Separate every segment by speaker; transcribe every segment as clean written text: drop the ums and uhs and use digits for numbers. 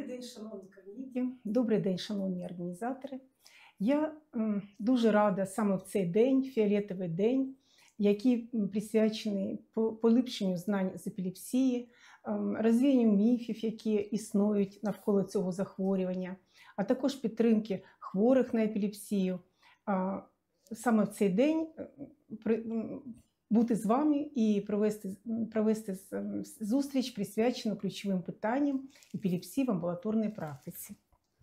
Speaker 1: Добрий день, шановні колеги, добрий день, шановні організатори. Я дуже рада саме в цей день, фіолетовий день, який присвячений поліпшенню знань з епілепсії, розвіянню міфів, які існують навколо цього захворювання, а також підтримки хворих на епілепсію. Саме в цей день бути з вами і провести зустріч, присвячену ключовим питанням епілепсії в амбулаторній практиці.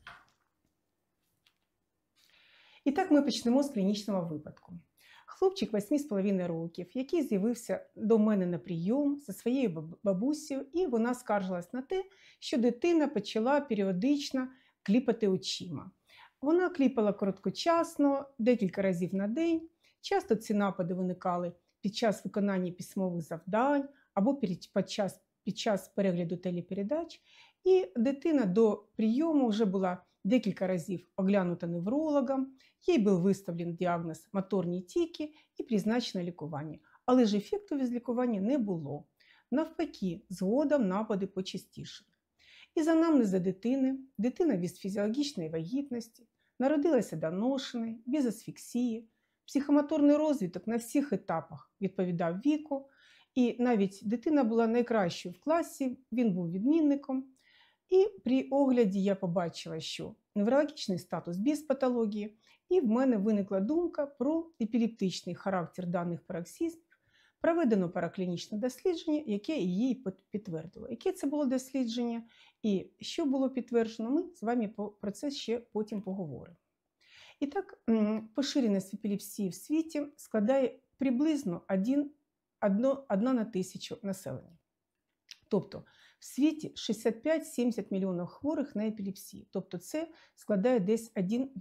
Speaker 1: І так ми почнемо з клінічного випадку. Хлопчик 8,5 років, який з'явився до мене на прийом зі своєю бабусею, і вона скаржилась на те, що дитина почала періодично кліпати очима. Вона кліпала короткочасно, декілька разів на день. Часто ці напади виникали під час виконання письмових завдань або під час перегляду телепередач. І дитина до прийому вже була декілька разів оглянута неврологом, їй був виставлений діагноз моторні тіки і призначено лікування. Але ж ефекту від лікування не було. Навпаки, згодом напади почастішали. Із анамнезу дитина без фізіологічної вагітності, народилася доношеною, без асфіксії, психомоторний розвиток на всіх етапах відповідав віку, і навіть дитина була найкращою в класі, він був відмінником. І при огляді я побачила, що неврологічний статус без патології, і в мене виникла думка про епілептичний характер даних пароксизмів. Проведено параклінічне дослідження, яке її підтвердило. Яке це було дослідження і що було підтверджено, ми з вами про це ще потім поговоримо. І так, поширеність епілепсії в світі складає приблизно 1 на 1000 населення. Тобто в світі 65-70 мільйонів хворих на епілепсію. Тобто це складає десь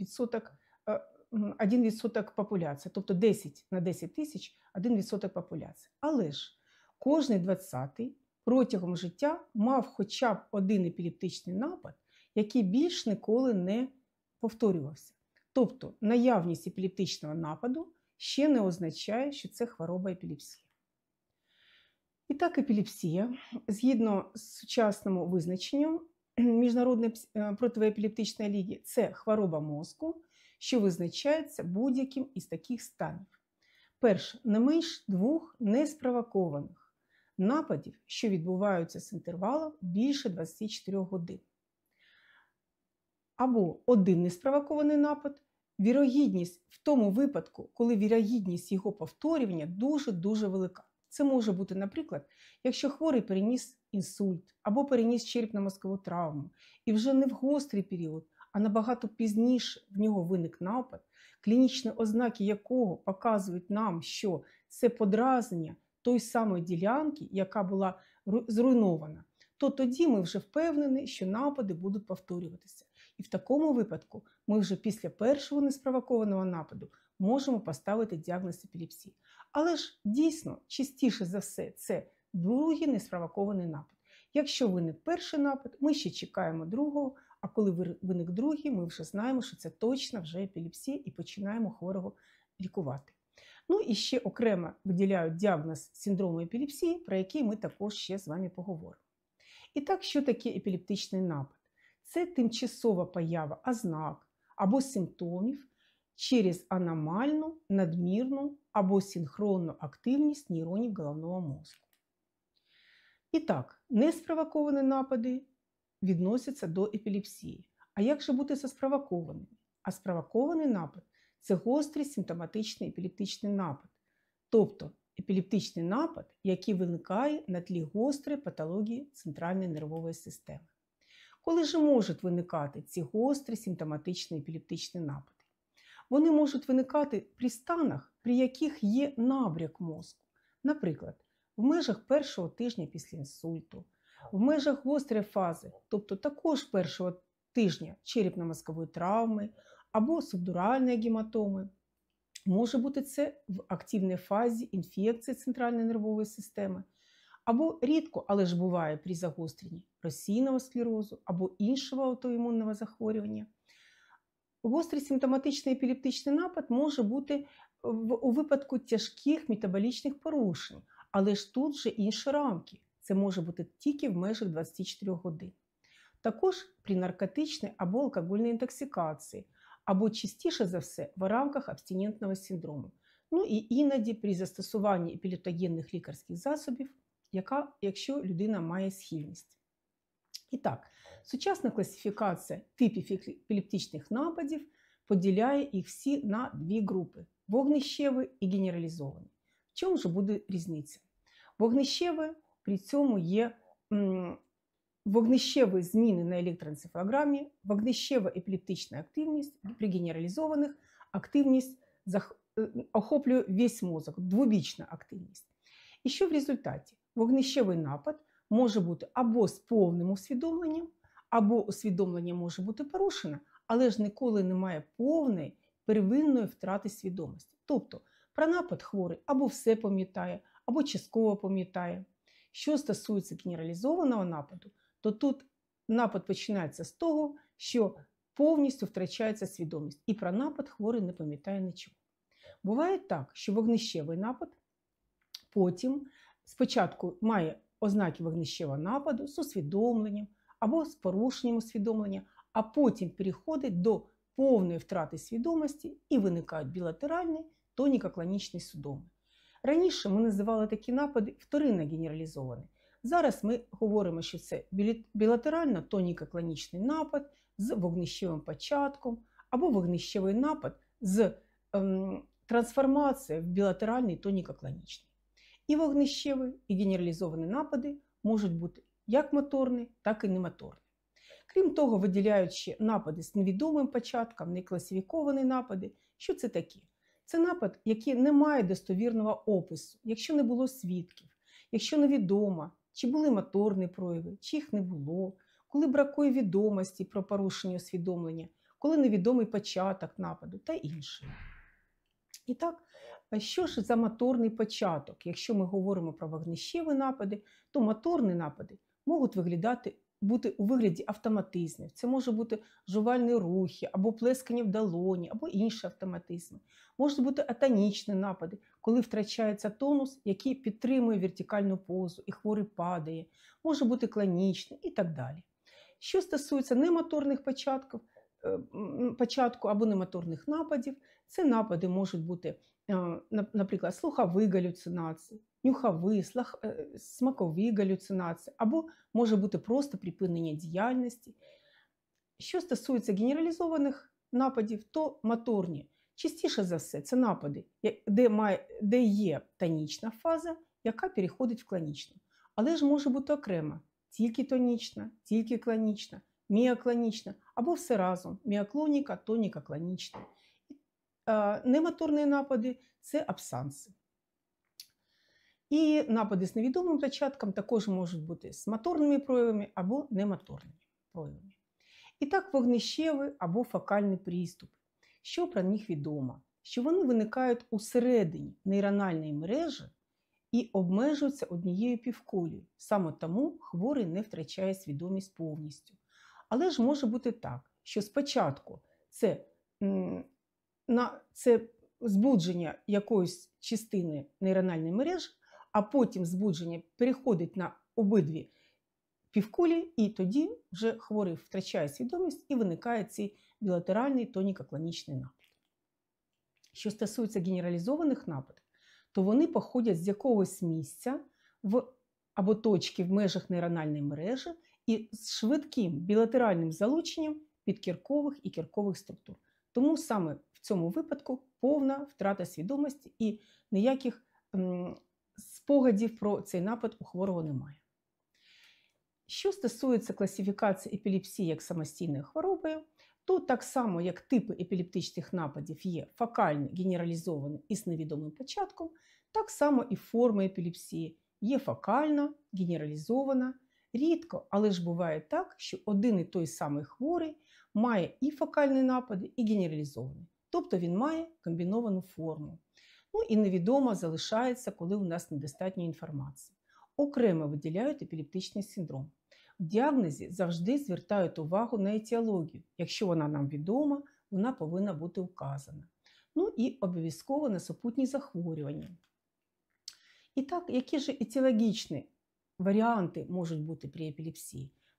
Speaker 1: 1% популяції, тобто 10 на 10 тисяч – 1% популяції. Але ж кожний 20-й протягом життя мав хоча б один епілептичний напад, який більш ніколи не повторювався. Тобто наявність епілептичного нападу ще не означає, що це хвороба епілепсії. І так, епілепсія, згідно з сучасним визначенням Міжнародної протиепілептичної ліги, це хвороба мозку, що визначається будь-яким із таких станів. Перше, не менш 2 неспровокованих нападів, що відбуваються з інтервалом більше 24 годин. Або один неспровокований напад, вірогідність в тому випадку, коли вірогідність його повторювання дуже-дуже велика. Це може бути, наприклад, якщо хворий переніс інсульт або переніс черепно-мозкову травму, і вже не в гострий період, а набагато пізніше в нього виник напад, клінічні ознаки якого показують нам, що це подразнення той самої ділянки, яка була зруйнована, то тоді ми вже впевнені, що напади будуть повторюватися. І в такому випадку ми вже після першого неспровокованого нападу можемо поставити діагноз епілепсії. Але ж дійсно, частіше за все, це другий неспровокований напад. Якщо виник перший напад, ми ще чекаємо другого, а коли виник другий, ми вже знаємо, що це точно вже епілепсія і починаємо хворого лікувати. Ну і ще окремо виділяють діагноз синдрому епілепсії, про який ми також ще з вами поговоримо. І так, що таке епілептичний напад? Це тимчасова поява ознак або симптомів через аномальну, надмірну або синхронну активність нейронів головного мозку. І так, неспровоковані напади відносяться до епілепсії. А як же бути зі спровокованими? А спровокований напад – це гострий симптоматичний епілептичний напад. Тобто епілептичний напад, який виникає на тлі гострої патології центральної нервової системи. Коли ж можуть виникати ці гострі симптоматичні епілептичні напади? Вони можуть виникати при станах, при яких є набряк мозку. Наприклад, в межах першого тижня після інсульту, в межах гострої фази, тобто також першого тижня черепно-мозкової травми або субдуральної гематоми. Може бути це в активній фазі інфекції центральної нервової системи, або рідко, але ж буває при загостренні російного склерозу або іншого аутоімунного захворювання. Гострий симптоматичний епілептичний напад може бути у випадку тяжких метаболічних порушень, але ж тут вже інші рамки. Це може бути тільки в межах 24 годин. також при наркотичній або алкогольній інтоксикації, або частіше за все в рамках абстинентного синдрому. Ну і іноді при застосуванні епілептогенних лікарських засобів, якщо людина має схильність. І так, сучасна класифікація типів епілептичних нападів поділяє їх всі на дві групи – вогнищеві і генералізовані. В чому ж буде різниця? Вогнищеві при цьому є вогнищеві зміни на електроенцефалограмі, вогнищева епілептична активність, при генералізованих активність охоплює весь мозок, двобічна активність. І що в результаті? Вогнищевий напад може бути або з повним усвідомленням, або усвідомлення може бути порушено, але ж ніколи немає повної первинної втрати свідомості. Тобто про напад хворий або все пам'ятає, або частково пам'ятає. Що стосується генералізованого нападу, то тут напад починається з того, що повністю втрачається свідомість. І про напад хворий не пам'ятає нічого. Буває так, що вогнищевий напад потім спочатку має ознаки вогнищевого нападу з усвідомленням або з порушенням усвідомлення, а потім переходить до повної втрати свідомості і виникають білатеральні тоніко-клонічні судоми. Раніше ми називали такі напади вторинно генералізовані. Зараз ми говоримо, що це білатерально тоніко-клонічний напад з вогнищевим початком або вогнищевий напад з трансформацією в білатеральний тоніко-клонічний. І вогнищеві, і генералізовані напади можуть бути як моторні, так і немоторні. Крім того, виділяють ще напади з невідомим початком, некласифіковані напади. Що це таке? Це напад, який не має достовірного опису, якщо не було свідків, якщо невідомо, чи були моторні прояви, чи їх не було, коли бракує відомості про порушення усвідомлення, коли невідомий початок нападу та інше. І так, що ж за моторний початок? Якщо ми говоримо про вогнищеві напади, то моторні напади можуть бути у вигляді автоматизмів. Це може бути жувальні рухи, або плескання в долоні, або інші автоматизми. Можуть бути атонічні напади, коли втрачається тонус, який підтримує вертикальну позу, і хворий падає. Може бути клонічний і так далі. Що стосується немоторних початку або немоторних нападів, це напади можуть бути, наприклад, слухові галюцинації, нюхові, смакові галюцинації, або може бути просто припинення діяльності. Що стосується генералізованих нападів, то моторні. Частіше за все, це напади, де є тонічна фаза, яка переходить в клонічну. Але ж може бути окремо тільки тонічна, тільки клонічна, міоклонічна, або все разом – міоклоніка, тоніка, клонічна. Немоторні напади – це абсанси. І напади з невідомим початком також можуть бути з моторними проявами або немоторними проявами. І так, вогнищеві або фокальні приступи. Що про них відомо? Що вони виникають усередині нейрональної мережі і обмежуються однією півкулею. Саме тому хворий не втрачає свідомість повністю. Але ж може бути так, що спочатку це збудження якоїсь частини нейрональної мережі, а потім збудження переходить на обидві півкулі, і тоді вже хворий втрачає свідомість і виникає цей білатеральний тоніко-клонічний напад. Що стосується генералізованих нападів, то вони походять з якогось місця або точки в межах нейрональної мережі і з швидким білатеральним залученням підкіркових і кіркових структур. Тому саме в цьому випадку повна втрата свідомості і ніяких спогадів про цей напад у хворого немає. Що стосується класифікації епілепсії як самостійної хвороби, то так само, як типи епілептичних нападів є фокальні, генералізовані і з невідомим початком, так само і форми епілепсії є фокальна, генералізована. Рідко, але ж буває так, що один і той самий хворий має і фокальні напади, і генералізовані. Тобто він має комбіновану форму. Ну і невідомо залишається, коли у нас недостатньо інформації. Окремо виділяють епілептичний синдром. В діагнозі завжди звертають увагу на етіологію. Якщо вона нам відома, вона повинна бути вказана. Ну і обов'язково на супутні захворювання. І так, які ж етіологічні варіанти можуть бути при епілепсії?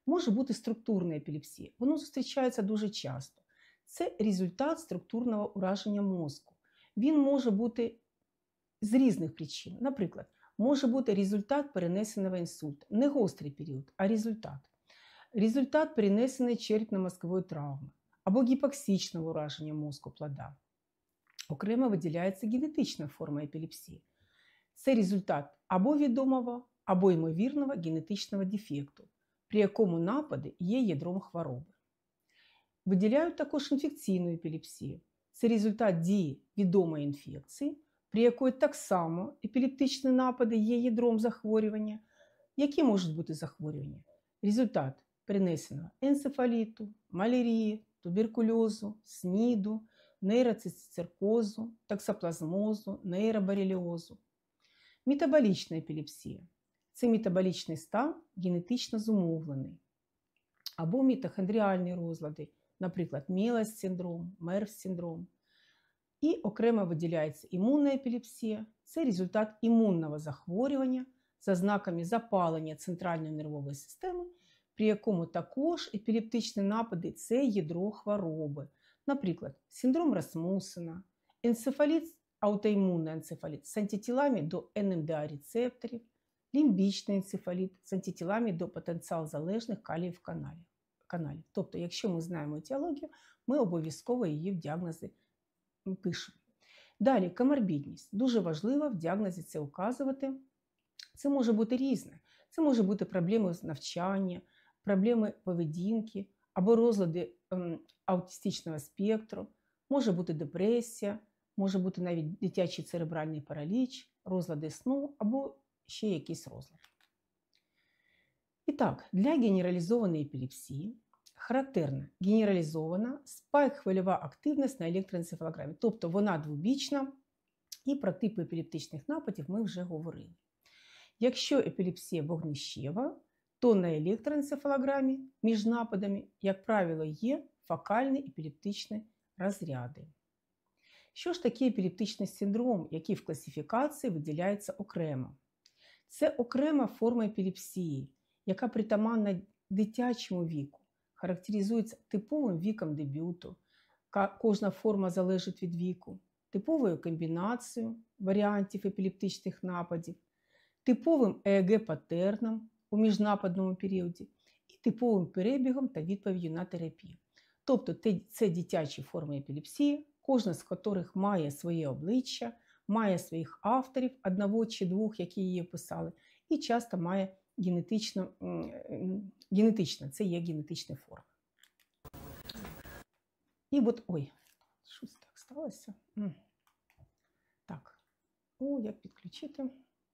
Speaker 1: Може бути структурна епілепсія. Воно зустрічається дуже часто. Це результат структурного ураження мозку. Він може бути з різних причин. Наприклад, може бути результат перенесеного інсульту. Не гострий період, а результат. Результат перенесеної черепно-мозкової травми або гіпоксичного ураження мозку плода. Окремо виділяється генетична форма епілепсії. Це результат або відомого, або ймовірного генетичного дефекту, при якому напади є ядром хвороби. Виділяють також інфекційну епілепсію. Це результат дії відомої інфекції, при якої так само епілептичні напади є ядром захворювання. Які можуть бути захворювання? Результат перенесеного енцефаліту, малярії, туберкульозу, СНІДу, нейроцистицеркозу, токсоплазмозу, нейробореліозу. Метаболічна епілепсія – це метаболічний стан генетично зумовлений. Або мітохондріальні розлади, наприклад, Мєлес-синдром, Мерс-синдром. І окремо виділяється імунна епілепсія – це результат імунного захворювання за знаками запалення центральної нервової системи, при якому також епілептичні напади – це ядро хвороби. Наприклад, синдром Расмусена, енцефаліт, аутоімунний енцефаліт з антитілами до НМДА-рецепторів, лімбічний енцефаліт з антитілами до потенціал-залежних каліїв каналів. Тобто, якщо ми знаємо етіологію, ми обов'язково її в діагнози пишемо. Далі, коморбідність. Дуже важливо в діагнозі це указувати. Це може бути різне. Це може бути проблеми з навчання, проблеми поведінки або розлади аутистичного спектру, може бути депресія, може бути навіть дитячий церебральний параліч, розлади сну або ще якийсь розлад. І так, для генералізованої епілепсії характерна генералізована спайк-хвильова активність на електроенцефалограмі, тобто вона двобічна, і про типи епілептичних нападів ми вже говорили. Якщо епілепсія вогнищева, то на електроенцефалограмі між нападами, як правило, є фокальні епілептичні розряди. Що ж таке епілептичний синдром, який в класифікації виділяється окремо? Це окрема форма епілепсії, яка притаманна дитячому віку, характеризується типовим віком дебюту, кожна форма залежить від віку, типовою комбінацією варіантів епілептичних нападів, типовим ЕЕГ-патерном у міжнападному періоді і типовим перебігом та відповіддю на терапію. Тобто це дитячі форми епілепсії, кожна з яких має своє обличчя, має своїх авторів, одного чи двох, які її описали, і часто має генетична, це є генетична форма. І от, ой, щось так сталося. Так, як підключити?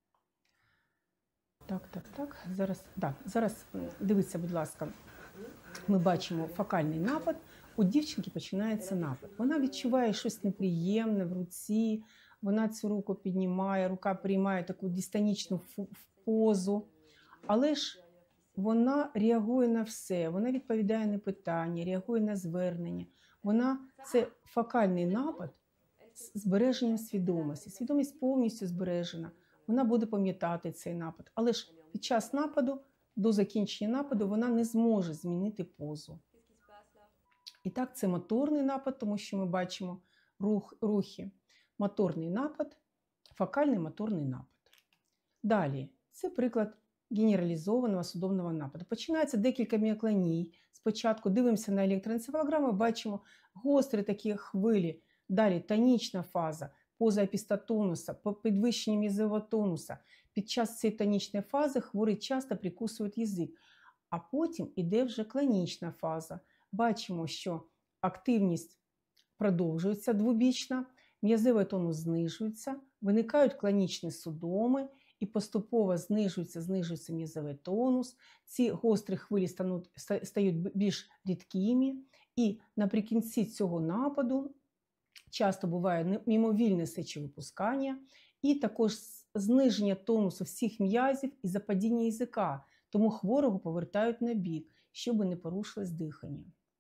Speaker 1: Так, зараз дивіться, будь ласка, ми бачимо фокальний напад, у дівчинки починається напад. Вона відчуває щось неприємне в руці, вона цю руку піднімає, рука приймає таку дистонічну позу, але ж вона реагує на все, вона відповідає на питання, реагує на звернення. Це фокальний напад з збереженням свідомості. Свідомість повністю збережена. Вона буде пам'ятати цей напад. Але ж під час нападу, до закінчення нападу, вона не зможе змінити позу. І так, це моторний напад, тому що ми бачимо рухи. Моторний напад, фокальний моторний напад. Далі, це приклад генералізованого судомного нападу. Починається декілька міоклоній. Спочатку дивимося на електроенцефалограму, бачимо гострі такі хвилі. Далі тонічна фаза, поза епістотонуса, підвищення м'язового тонуса. Під час цієї тонічної фази хворий часто прикусує язик. А потім іде вже клонічна фаза. Бачимо, що активність продовжується двобічна, м'язовий тонус знижується, виникають клонічні судоми і поступово знижується м'язовий тонус. Ці гострі хвилі стають більш рідкими. І наприкінці цього нападу часто буває мимовільне сечовипускання і також зниження тонусу всіх м'язів і западіння язика. Тому хворого повертають на бік, щоб не порушилось дихання.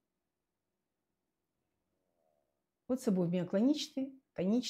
Speaker 1: Оце був міоклонічний,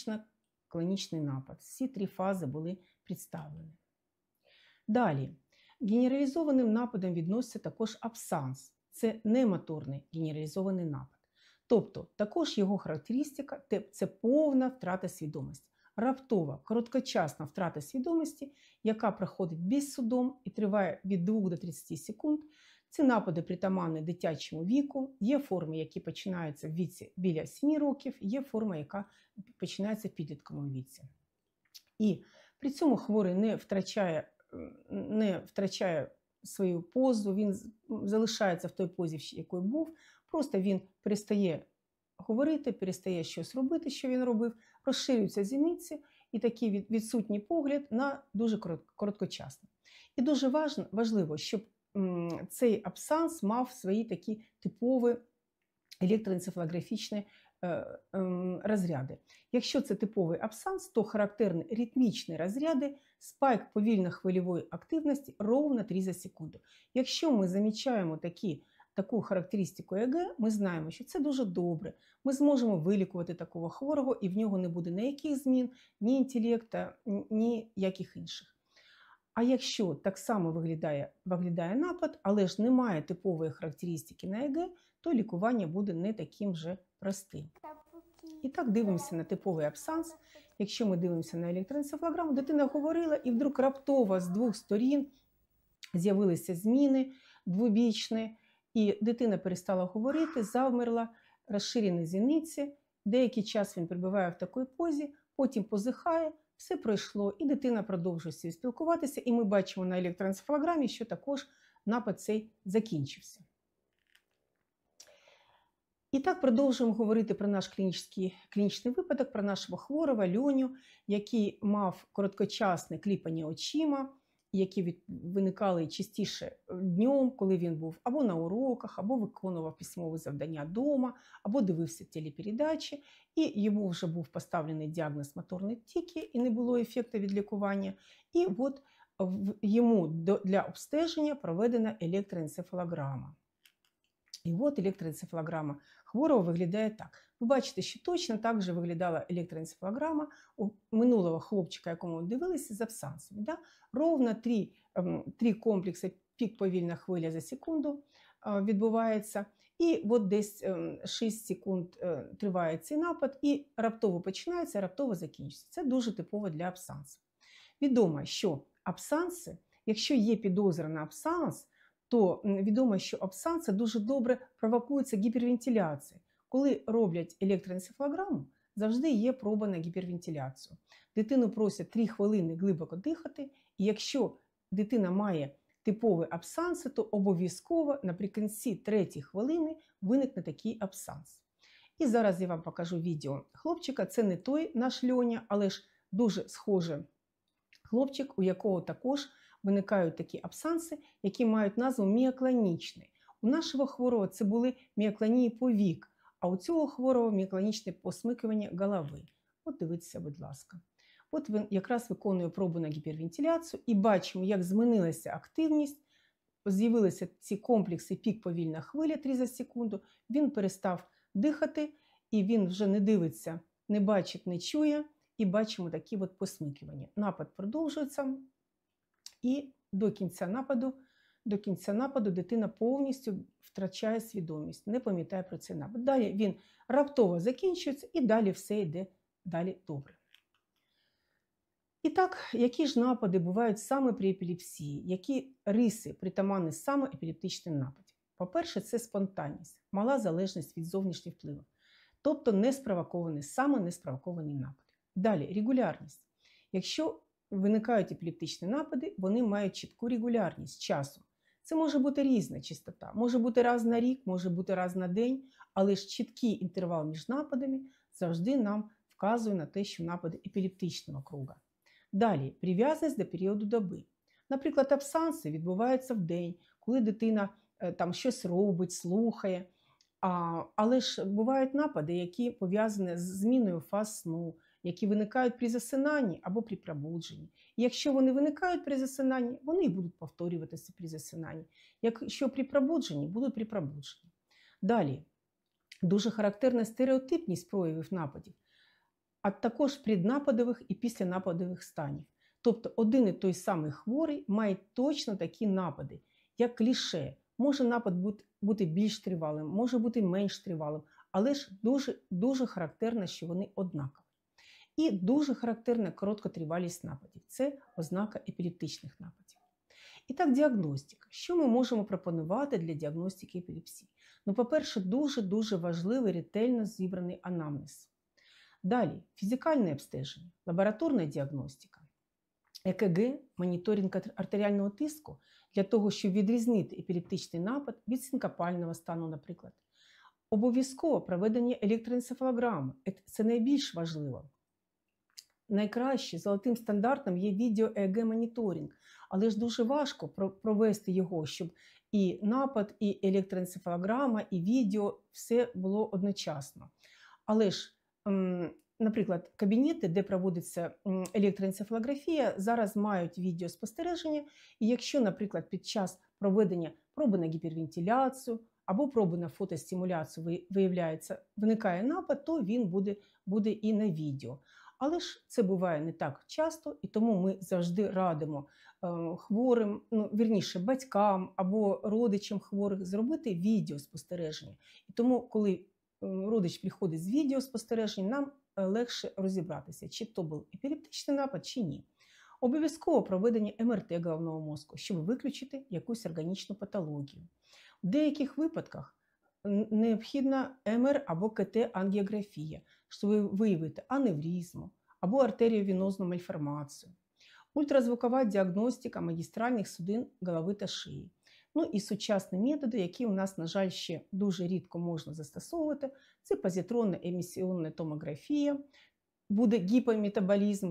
Speaker 1: тонічно-клонічний напад. Всі три фази були представлені. Далі. Генералізованим нападом відноситься також абсанс. Це немоторний генералізований напад. Тобто також його характеристика – це повна втрата свідомості. Раптова, короткочасна втрата свідомості, яка проходить без судом і триває від 2 до 30 секунд. Ці напади притаманні дитячому віку, є форми, які починаються в віці біля 7 років, є форма, яка починається в підлітковому віці. І при цьому хворий не втрачає свою позу, він залишається в той позі, в якій був, просто він перестає говорити, перестає щось робити, що він робив, розширюються зіниці і такий відсутній погляд на дуже короткочасний. І дуже важливо, щоб цей абсанс мав свої такі типові електроенцефалографічні розряди. Якщо це типовий абсанс, то характерні ритмічні розряди, спайк повільно-хвильової активності ровно 3 за секунду. Якщо ми замічаємо таку характеристику ЕЕГ, ми знаємо, що це дуже добре. Ми зможемо вилікувати такого хворого, і в нього не буде ніяких змін, ні інтелекту, ні яких інших. А якщо так само виглядає напад, але ж немає типової характеристики на ЕЕГ, то лікування буде не таким же простим. І так дивимося на типовий абсанс. Якщо ми дивимося на електроенцефалограму, дитина говорила і вдруг раптово з двох сторін з'явилися зміни двобічні, і дитина перестала говорити, завмерла, розширені зіниці, деякий час він перебуває в такій позі, потім позихає, все пройшло, і дитина продовжує спілкуватися, і ми бачимо на електроенцефалограмі, що також напад цей закінчився. І так продовжуємо говорити про наш клінічний випадок, про нашого хворого Льоню, який мав короткочасне кліпання очима, які виникали частіше днем, коли він був або на уроках, або виконував письмові завдання вдома, або дивився телепередачі, і йому вже був поставлений діагноз моторної тіки, і не було ефекту від лікування. І от йому для обстеження проведена електроенцефалограма. І от електроенцефалограма хворого виглядає так. Ви бачите, що точно так же виглядала електроенцефалограма у минулого хлопчика, якому ми дивилися, з абсансом. Да? Ровно 3 комплекси пік повільна хвиля за секунду відбувається. І от десь 6 секунд триває цей напад, і раптово починається, раптово закінчується. Це дуже типово для абсансу. Відомо, що абсанси, якщо є підозра на абсанс, то відомо, що абсанси дуже добре провокуються гіпервентиляцією. Коли роблять електроенцефалограму, завжди є проба на гіпервентиляцію. Дитину просять 3 хвилини глибоко дихати, і якщо дитина має типові абсанси, то обов'язково наприкінці 3-ї хвилини виникне такий абсанс. І зараз я вам покажу відео хлопчика. Це не той наш Льоня, але ж дуже схожий хлопчик, у якого також виникають такі абсанси, які мають назву міоклонічний. У нашого хворого це були міоклонії повік, а у цього хворого міоклонічне посмикування голови. От дивіться, будь ласка. От він якраз виконує пробу на гіпервентиляцію і бачимо, як змінилася активність, з'явилися ці комплекси пік повільна хвиля 3 за секунду, він перестав дихати і він вже не дивиться, не бачить, не чує, і бачимо такі от посмикування. Напад продовжується. І до кінця нападу дитина повністю втрачає свідомість, не пам'ятає про цей напад. Далі він раптово закінчується і далі все йде далі добре. І так, які ж напади бувають саме при епілепсії? Які риси притаманні саме епілептичним нападам? По-перше, це спонтанність, мала залежність від зовнішніх впливів, тобто саме неспровоковані напади. Далі, регулярність. Якщо виникають епілептичні напади, вони мають чітку регулярність часу. Це може бути різна частота, може бути раз на рік, може бути раз на день, але ж чіткий інтервал між нападами завжди нам вказує на те, що напади епілептичного круга. Далі, прив'язаність до періоду доби. Наприклад, абсанси відбуваються в день, коли дитина там щось робить, слухає, але ж бувають напади, які пов'язані з зміною фаз сну, які виникають при засинанні або при пробудженні. І якщо вони виникають при засинанні, вони і будуть повторюватися при засинанні. Якщо при пробудженні, будуть при пробудженні. Далі, дуже характерна стереотипність проявів нападів, а також преднападових і післянападових станів. Тобто один і той самий хворий має точно такі напади, як кліше. Може напад бути більш тривалим, може бути менш тривалим, але ж дуже характерно, що вони однакові. І дуже характерна короткотривалість нападів. Це ознака епілептичних нападів. І так, діагностика. Що ми можемо пропонувати для діагностики епілепсії? Ну, по-перше, дуже важливий ретельно зібраний анамнез. Далі, фізикальне обстеження, лабораторна діагностика, ЕКГ, моніторинг артеріального тиску для того, щоб відрізнити епілептичний напад від синкопального стану, наприклад. Обов'язково проведення електроенцефалограми. Це найбільш важливо. Найкраще, золотим стандартом є відео-ЕЕГ-моніторинг, але ж дуже важко провести його, щоб і напад, і електроенцефалограма, і відео – все було одночасно. Але ж, наприклад, кабінети, де проводиться електроенцефалографія, зараз мають відеоспостереження, і якщо, наприклад, під час проведення проби на гіпервентиляцію або проби на фотостимуляцію виникає напад, то він буде і на відео. Але ж це буває не так часто, і тому ми завжди радимо хворим, вірніше, батькам або родичам хворих зробити відеоспостереження. І тому, коли родич приходить з відеоспостереження, нам легше розібратися, чи то був епілептичний напад, чи ні. Обов'язково проведення МРТ головного мозку, щоб виключити якусь органічну патологію. В деяких випадках необхідна МР або КТ-ангіографія, щоб виявити аневризму або артеріовенозну мальформацію. Ультразвукова діагностика магістральних судин голови та шиї. Ну і сучасні методи, які у нас, на жаль, ще дуже рідко можна застосовувати, це позитронна емісіонна томографія, буде гіпометаболізм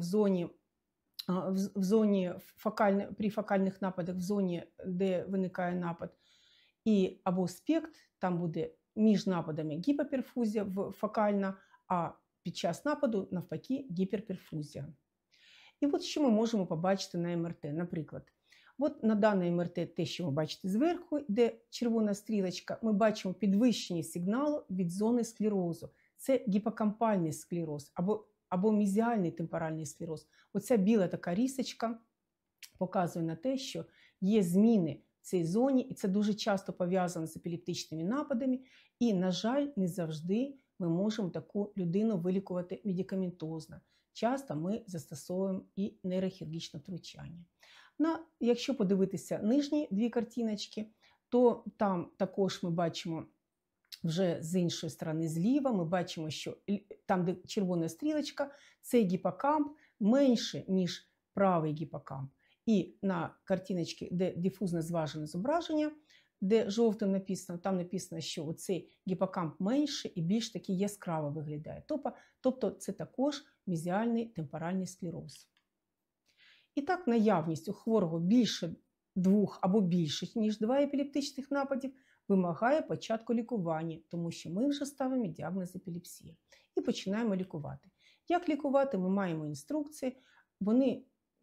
Speaker 1: при фокальних нападах, в зоні, де виникає напад, і або спект, там буде між нападами гіпоперфузія фокальна, а під час нападу, навпаки, гіперперфузія. І от що ми можемо побачити на МРТ. Наприклад, от на даній МРТ, те, що ви бачите зверху, де червона стрілочка, ми бачимо підвищення сигналу від зони склерозу. Це гіпокампальний склероз або мезіальний темпоральний склероз. Оця біла така рісочка показує на те, що є зміни в цій зоні, і це дуже часто пов'язано з епілептичними нападами. І, на жаль, не завжди ми можемо таку людину вилікувати медикаментозно. Часто ми застосовуємо і нейрохірургічне втручання. Якщо подивитися нижні дві картиночки, то там також ми бачимо вже з іншої сторони зліва, ми бачимо, що там, де червона стрілочка, цей гіпокамп менше, ніж правий гіпокамп. І на картиночці, де дифузне зважене зображення, де жовтим написано, там написано, що цей гіпокамп менше і більш такий яскраво виглядає. Тобто це також мезіальний темпоральний склероз. І так, наявність у хворого більше 2 або більше, ніж 2 епілептичних нападів вимагає початку лікування, тому що ми вже ставимо діагноз епілепсія і починаємо лікувати. Як лікувати? Ми маємо інструкції, вони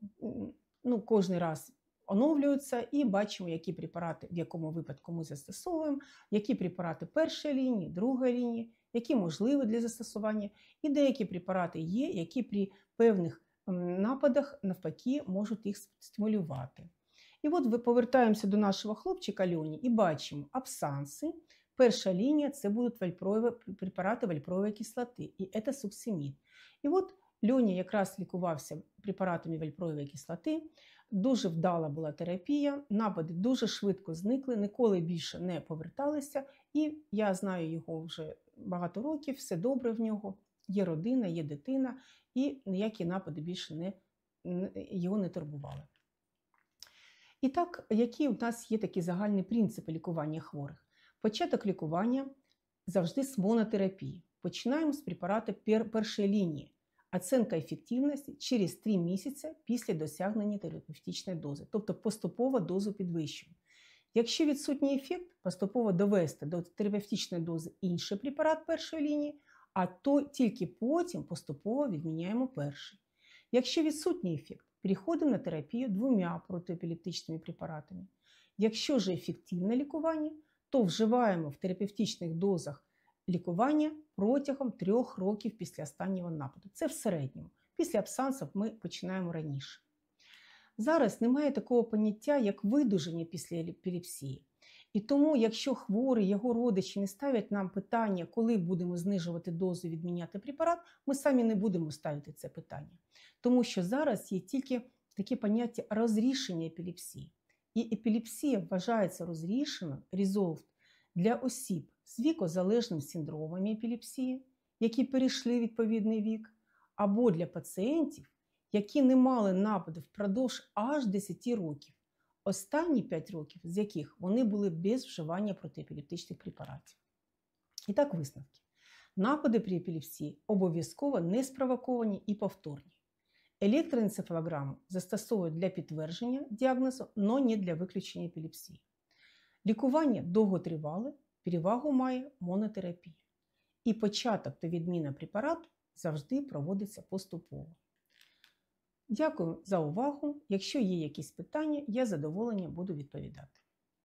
Speaker 1: кожен раз оновлюються і бачимо, які препарати, в якому випадку ми застосовуємо, які препарати першої лінії, другої лінії, які можливі для застосування, і деякі препарати є, які при певних нападах, навпаки, можуть їх стимулювати. І от повертаємося до нашого хлопчика Льоні і бачимо абсанси. Перша лінія – це будуть препарати вальпроової кислоти, і це суксимід. І от Льоня якраз лікувався препаратами вальпроової кислоти, дуже вдала була терапія, напади дуже швидко зникли, ніколи більше не поверталися, і я знаю його вже багато років, все добре в нього, є родина, є дитина, і ніякі напади більше його не турбували. І так, які у нас є такі загальні принципи лікування хворих? Початок лікування завжди з монотерапії. Починаємо з препарату першої лінії. Оцінка ефективності через 3 місяці після досягнення терапевтичної дози, тобто поступово дозу підвищуємо. Якщо відсутній ефект, поступово довести до терапевтичної дози інший препарат першої лінії, а то тільки потім поступово відміняємо перший. Якщо відсутній ефект, переходимо на терапію 2 протиепілептичними препаратами. Якщо ж ефективне лікування, то вживаємо в терапевтичних дозах лікування протягом 3 років після останнього нападу. Це в середньому. Після абсансів ми починаємо раніше. Зараз немає такого поняття, як видуження після епілепсії. І тому, якщо хворий, його родичі не ставлять нам питання, коли будемо знижувати дозу, відміняти препарат, ми самі не будемо ставити це питання. Тому що зараз є тільки таке поняття розрішення епілепсії. І епілепсія вважається розрішеною, resolved, для осіб з вікозалежним синдромом епілепсії, які перейшли відповідний вік, або для пацієнтів, які не мали нападу впродовж аж 10 років, останні 5 років з яких вони були без вживання протиепілептичних препаратів. І так, висновки. Напади при епілепсії обов'язково не спровоковані і повторні. Електроенцефалограму застосовують для підтвердження діагнозу, але не для виключення епілепсії. Лікування довготривале, перевагу має монотерапія. І початок та відміна препарату завжди проводиться поступово. Дякую за увагу. Якщо є якісь питання, я з задоволенням буду відповідати.